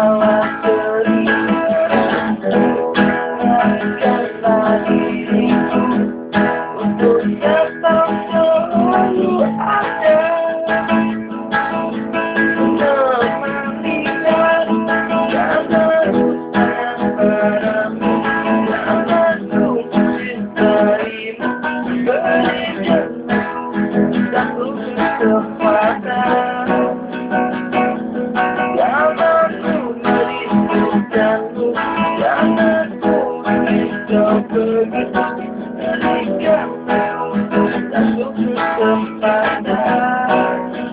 malah terikat. Ingatkanlah diriku untuk tetap selalu ada, menemani dan jangan sayang padamu, jangan ku mencintaimu, berikan satu kesempatan. Jangan ku merindukanmu, jangan ku ingin kau pergi, berikan satu kesempatan.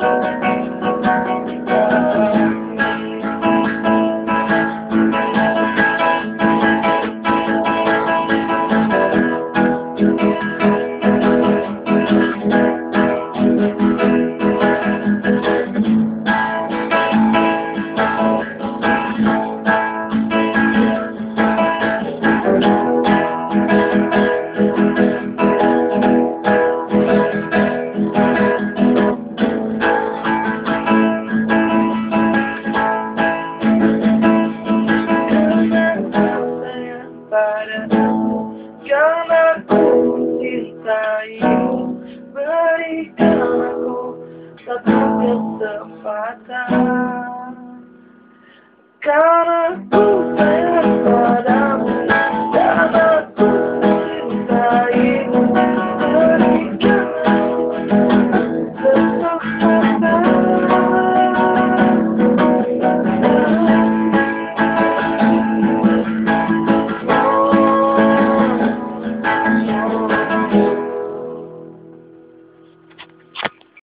Karena ku cintaimu, berikan aku satu kesempatan. Karena ku